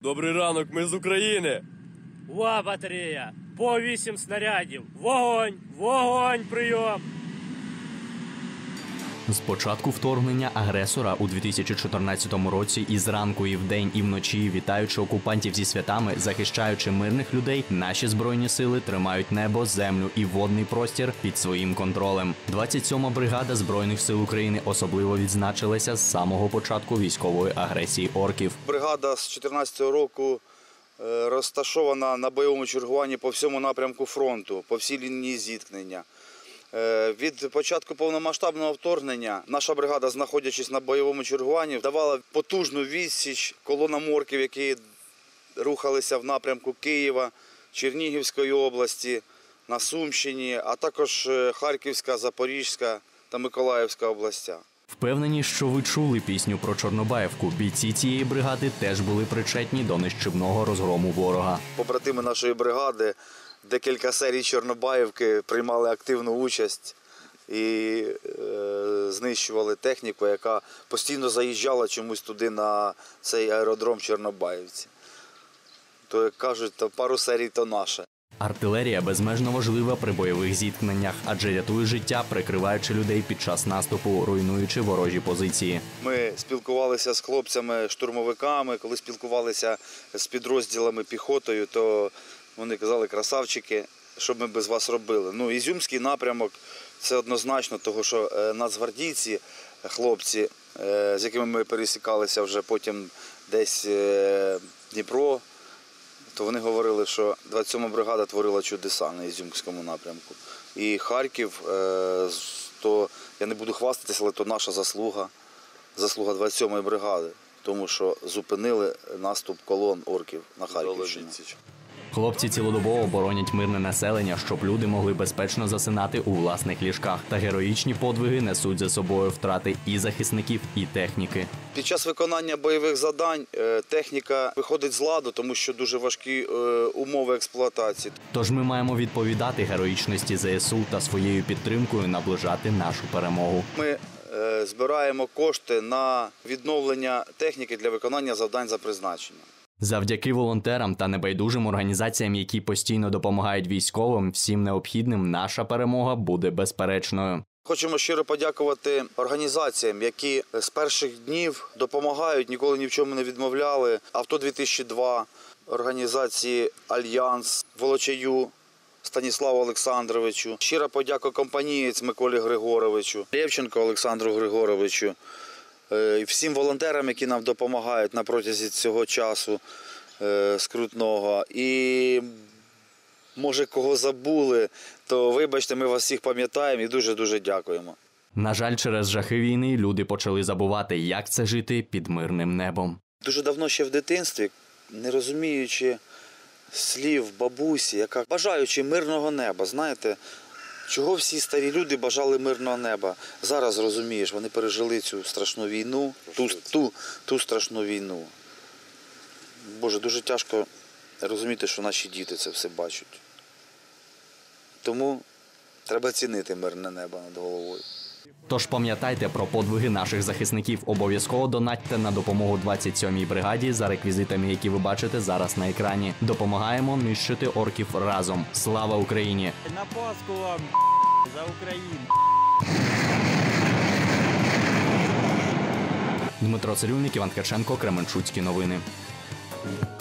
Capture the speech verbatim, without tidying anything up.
Добрий ранок, ми з України. Ва, батарея, по вісім снарядів. Вогонь, вогонь, прийом. З початку вторгнення агресора у дві тисячі чотирнадцятому році і зранку, і вдень, і вночі, вітаючи окупантів зі святами, захищаючи мирних людей, наші Збройні сили тримають небо, землю і водний простір під своїм контролем. двадцять сьома бригада Збройних сил України особливо відзначилася з самого початку військової агресії орків. Бригада з чотирнадцятого року розташована на бойовому чергуванні по всьому напрямку фронту, по всій лінії зіткнення. Від початку повномасштабного вторгнення наша бригада, знаходячись на бойовому чергуванні, давала потужну відсіч колонам орків, які рухалися в напрямку Києва, Чернігівської області, на Сумщині, а також Харківська, Запорізька та Миколаївська областя. Впевнені, що ви чули пісню про Чорнобаївку. Бійці цієї бригади теж були причетні до нищівного розгрому ворога. Побратими нашої бригади декілька серій Чорнобаївки приймали активну участь і е, знищували техніку, яка постійно заїжджала чомусь туди на цей аеродром Чорнобаївці. То, як кажуть, то пару серій то наше. Артилерія безмежно важлива при бойових зіткненнях, адже рятує життя, прикриваючи людей під час наступу, руйнуючи ворожі позиції. Ми спілкувалися з хлопцями-штурмовиками, коли спілкувалися з підрозділами піхотою, то вони казали: красавчики, що б ми без вас робили. Ну, Ізюмський напрямок – це однозначно, тому що нацгвардійці, хлопці, з якими ми пересікалися вже потім десь в Дніпро, то вони говорили, що двадцять сьома бригада творила чудеса на Ізюмському напрямку. І Харків, то я не буду хвастатися, але то наша заслуга, заслуга двадцять сьомої бригади, тому що зупинили наступ колон орків на Харківщині. Хлопці цілодобово боронять мирне населення, щоб люди могли безпечно засинати у власних ліжках. Та героїчні подвиги несуть за собою втрати і захисників, і техніки. Під час виконання бойових завдань техніка виходить з ладу, тому що дуже важкі умови експлуатації. Тож ми маємо відповідати героїчності зе ес у та своєю підтримкою наближати нашу перемогу. Ми збираємо кошти на відновлення техніки для виконання завдань за призначенням. Завдяки волонтерам та небайдужим організаціям, які постійно допомагають військовим, всім необхідним, наша перемога буде безперечною. Хочемо щиро подякувати організаціям, які з перших днів допомагають, ніколи ні в чому не відмовляли. Авто дві тисячі два, організації Альянс, Волочаю Станіславу Олександровичу. Щира подяка компанієць Миколі Григоровичу, Лєвченко Олександру Григоровичу. І всім волонтерам, які нам допомагають на протязі цього часу скрутного. І, може, кого забули, то вибачте, ми вас всіх пам'ятаємо і дуже-дуже дякуємо. На жаль, через жахи війни люди почали забувати, як це жити під мирним небом. Дуже давно ще в дитинстві, не розуміючи слів бабусі, яка бажаючи мирного неба, знаєте, чого всі старі люди бажали мирного неба? Зараз розумієш, вони пережили цю страшну війну, ту, ту, ту страшну війну. Боже, дуже тяжко розуміти, що наші діти це все бачать. Тому треба цінити мирне небо над головою. Тож пам'ятайте про подвиги наших захисників. Обов'язково донатьте на допомогу двадцять сьомій бригаді за реквізитами, які ви бачите зараз на екрані. Допомагаємо нищити орків разом. Слава Україні! На Пасху вам за Україну! Дмитро Цирюльник, Іван Ткаченко, Кременчуцькі новини.